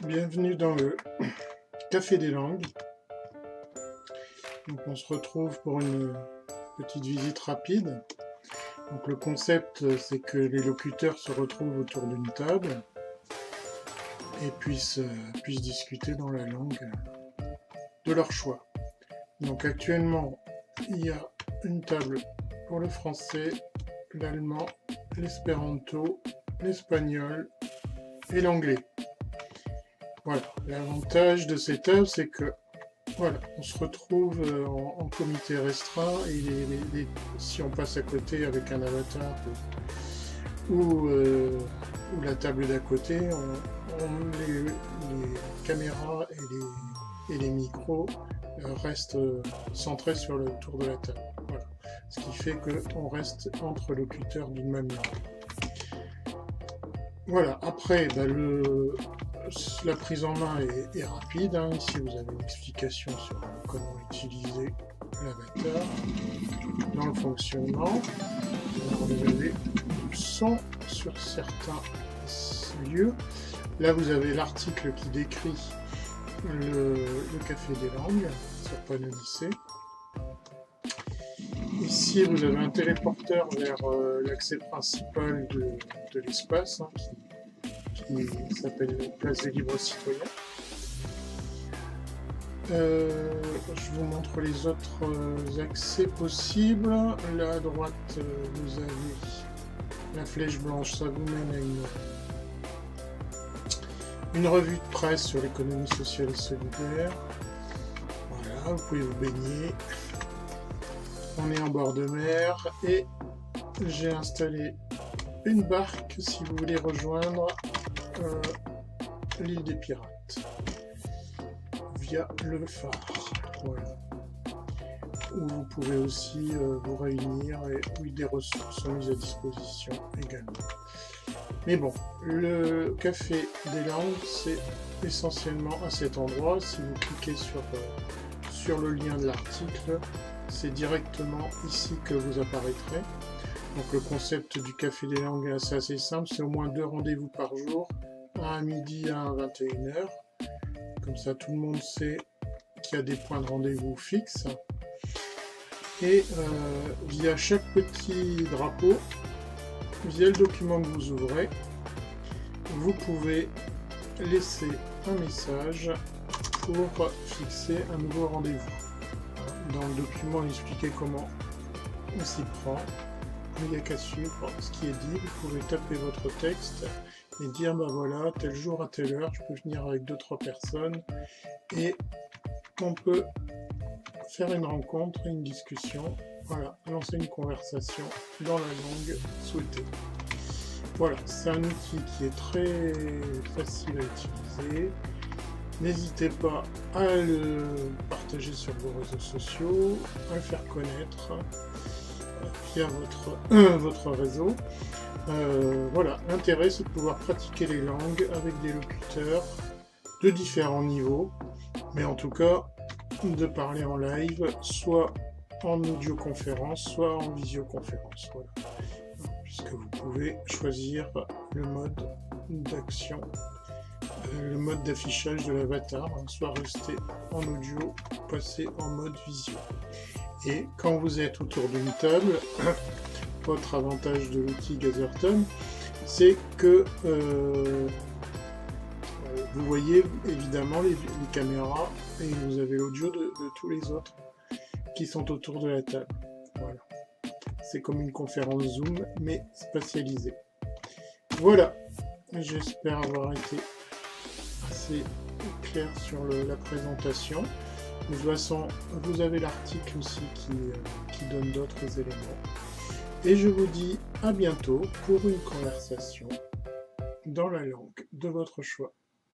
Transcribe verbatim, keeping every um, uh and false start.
Bienvenue dans le Café des langues. Donc on se retrouve pour une petite visite rapide. Donc le concept, c'est que les locuteurs se retrouvent autour d'une table et puissent, puissent discuter dans la langue de leur choix. Donc actuellement, il y a une table pour le français, l'allemand, l'espéranto, l'espagnol et l'anglais. Voilà, l'avantage de ces tables, c'est que voilà, on se retrouve en, en comité restreint et les, les, les, si on passe à côté avec un avatar ou, ou, euh, ou la table d'à côté, on, on, les, les caméras et les, et les micros euh, restent centrés sur le tour de la table. Voilà. Ce qui fait qu'on reste entre locuteurs d'une même langue. Voilà, après, bah, le... la prise en main est, est rapide, hein. Ici vous avez une explication sur comment utiliser l'avatar dans le fonctionnement. Alors, vous avez du son sur certains lieux. Là vous avez l'article qui décrit le, le Café des langues sur Panneau Lycée. Ici vous avez un téléporteur vers euh, l'accès principal de, de l'espace, hein, qui qui s'appelle Place des Libres Citoyens. Euh, je vous montre les autres accès possibles. Là à droite, vous avez la flèche blanche, ça vous mène à une, une revue de presse sur l'économie sociale et solidaire. Voilà, vous pouvez vous baigner. On est en bord de mer et j'ai installé une barque si vous voulez rejoindre Euh, l'île des pirates via le phare, voilà. Où vous pouvez aussi euh, vous réunir et où des ressources sont mises à disposition également. Mais bon, le Café des langues, c'est essentiellement à cet endroit. Si vous cliquez sur, euh, sur le lien de l'article, c'est directement ici que vous apparaîtrez. Donc le concept du Café des langues est assez, assez simple, c'est au moins deux rendez-vous par jour, un à midi et un à vingt et une heures. Comme ça tout le monde sait qu'il y a des points de rendez-vous fixes. Et euh, via chaque petit drapeau, via le document que vous ouvrez, vous pouvez laisser un message pour fixer un nouveau rendez-vous. Dans le document, expliquez comment on s'y prend. Il n'y a qu'à suivre ce qui est dit, vous pouvez taper votre texte et dire bah voilà, tel jour à telle heure, je peux venir avec deux trois personnes et on peut faire une rencontre, une discussion, voilà, lancer une conversation dans la langue souhaitée. Voilà, c'est un outil qui est très facile à utiliser. N'hésitez pas à le partager sur vos réseaux sociaux, à le faire connaître via votre, euh, votre réseau. Euh, voilà, l'intérêt c'est de pouvoir pratiquer les langues avec des locuteurs de différents niveaux, mais en tout cas de parler en live, soit en audioconférence, soit en visioconférence. Voilà. Puisque vous pouvez choisir le mode d'action, euh, le mode d'affichage de l'avatar, hein, soit rester en audio, passer en mode visio. Et quand vous êtes autour d'une table, votre avantage de l'outil Gazerton, c'est que euh, vous voyez évidemment les, les caméras et vous avez l'audio de, de tous les autres qui sont autour de la table. Voilà. C'est comme une conférence Zoom, mais spatialisée. Voilà. J'espère avoir été assez clair sur le, la présentation. De toute façon, vous avez l'article aussi qui, euh, qui donne d'autres éléments. Et je vous dis à bientôt pour une conversation dans la langue de votre choix.